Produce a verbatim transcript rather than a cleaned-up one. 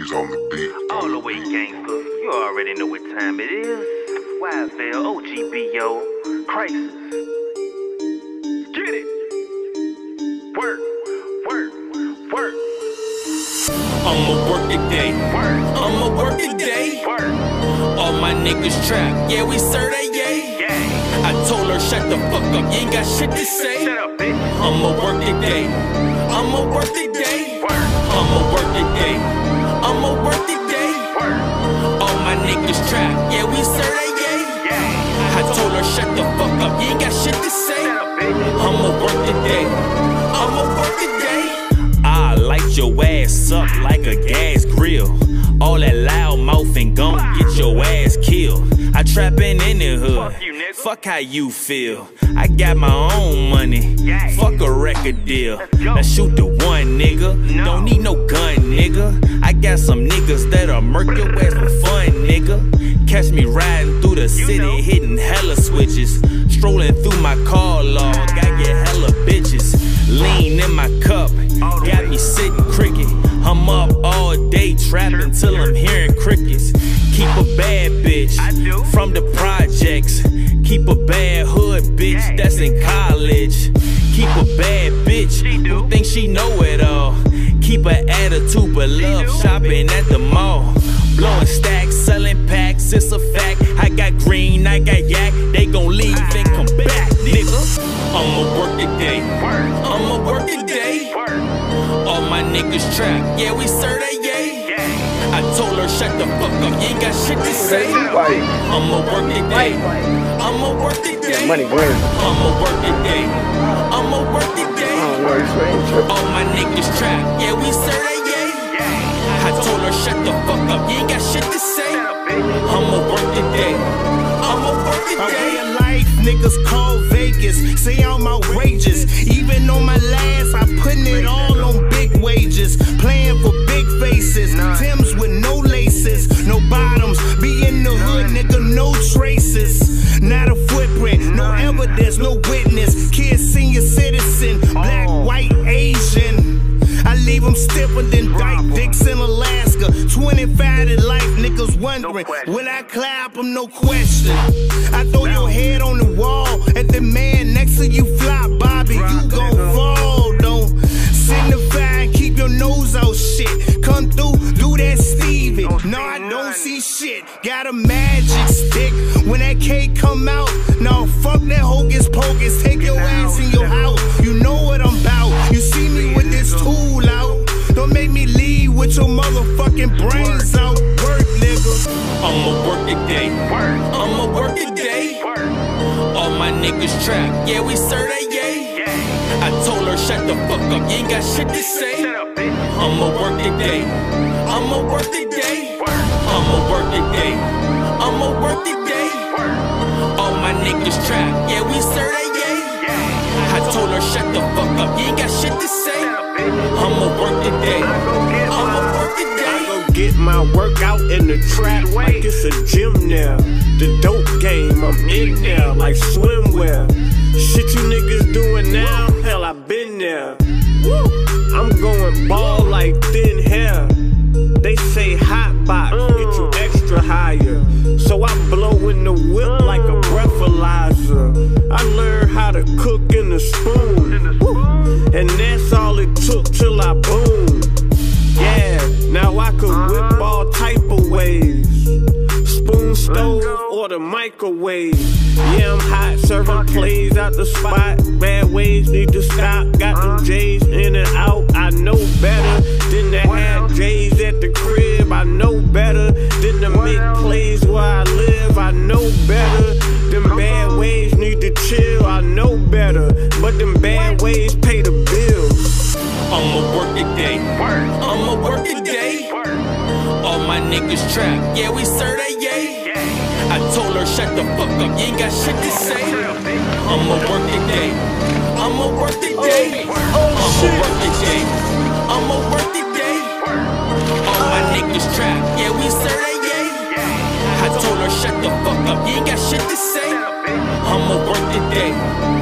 Breeze on the beat. All the way, gangster. You already know what time it is. Wyville, O G B O, Crisis. Get it. Work, work, work. I'ma work today. Work. I'ma work today. Work. All my niggas trap. Yeah, we serve that yay. Yeah. I told her shut the fuck up. You ain't got shit to say. Shut up, bitch. I'ma work today. I'ma work today. Work. I'ma work today. I'ma work today. Work. All my niggas trap. Yeah, we serve that yay. Yeah. I told her shut the fuck up. You ain't got shit to say. Shut up, bitch. I'ma work today. I'ma work today. I light your ass up like a gas grill. All that loud mouth and gon' get your ass killed. I trappin' in the hood. Fuck you, nigga. Fuck how you feel. I got my own money. Yeah. Fuck a record deal. Let's go. Now shoot the one, nigga. No. Don't need no gun, nigga. I got some niggas that'll murk your ass for fun, nigga. Catch me riding through the city, know. hitting hella switches. Strolling through my car log, I get hella bitches. Lean in my cup, All the got way. me sitting cricket. I'm up all day trapping till I'm hearing crickets. Keep a bad bitch I do. from the projects. Keep a bad hood bitch Yeah. that's in college. Keep a bad bitch She do. who thinks she know it all. Keep an attitude but love do. shopping at the mall. Blowing stacks, selling packs, it's a fact. I got green, I got yak. They gon' leave and come back, nigga. I'ma work today. Work. I'ma work today. Work. All my niggas trap. Yeah, we serve that yay. Yeah. I told her shut the fuck up. You ain't got shit to say. I'ma work today. I'ma work today. Money green. I'ma work today. I'ma work today. All my niggas trap. Yeah, we serve that yay. Yeah. I told her shut the fuck up. You ain't got shit to say. Shut up, bitch. I'ma work today. I'ma work A way today. of life, niggas call Vegas. See all my wages. Even on my last, I putting it all on big wages. Playing for big faces. Timbs with no laces, no bottoms. Be in the hood, nigga, no traces. Not a footprint, no evidence, no witness. Kid, senior citizen, black, white, Asian. I leave them stiffer than Dyke Dicks in Alaska. twenty-five to life, niggas wondering, question. will I clap them? No question. I throw your head on the wall, and the man next to you flop, Bobby, you gon' fall, don't signify and keep your nose out shit. Come through, do that Stevie. No, I don't see shit. Got a magic stick. When that cake come out, no, fuck that hocus pocus. Take your ass in your house. You know what I'm about. You see me with this tool out. Don't make me leave with your motherfucking brains out. Work, nigga. I'ma work today. Work. I'ma work today. Work. All my niggas trap. Yeah, we serve that yay. Yeah. I told her shut the fuck up. You ain't got shit to say. Shut up, bitch. I'ma work today. I'ma work today. Work. I'ma work today. I'ma work today. Work. All my niggas trap. Yeah, we serve that yay. Yeah. I told her shut the fuck up. You ain't got shit to say. Shut up, bitch. I'ma work today. I go get I'ma mine. work today. I go get my workout in the trap like it's a gym now. The dope game, I'm in there like swimwear. Shit you niggas doing now, hell I been there. Woo. I'm going ball like thin hair. They say hot box, get you extra higher. So I blow in the whip like a breathalyzer. I learned how to cook in the spoon. Woo. And that's all it took till I boom. Yeah, now I could whip all type of ways. Spoon stove or the microwave. Yeah, I'm hot, serving plays out the spot. Bad ways need to stop. Got them J's in and out. I know better than to have J's at the crib. I know better than to make plays where I live. I know better. Them bad ways need to chill. I know better, but them bad ways pay the bills. I'ma work today. Work. I'ma work today. Work. All my niggas trap. Yeah, we serve that yay. Yeah. I told her shut the fuck up. You ain't got shit to say. Shut up, bitch. I'ma work today. I'ma work today. I'ma work today. I'ma work today. Work. All my niggas trap. Yeah, we serve that yay. Yeah. I told her shut the fuck up. You ain't got shit to say. Shut up, bitch. I'ma work today.